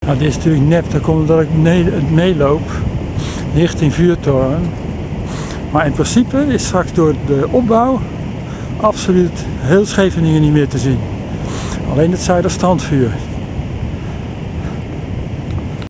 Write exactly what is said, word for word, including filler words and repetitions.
Nou, dit is natuurlijk nep, dat komt omdat ik het meeloop richting Vuurtoren. Maar in principe is straks door de opbouw absoluut heel Scheveningen niet meer te zien. Alleen het Zuiderstrandvuur.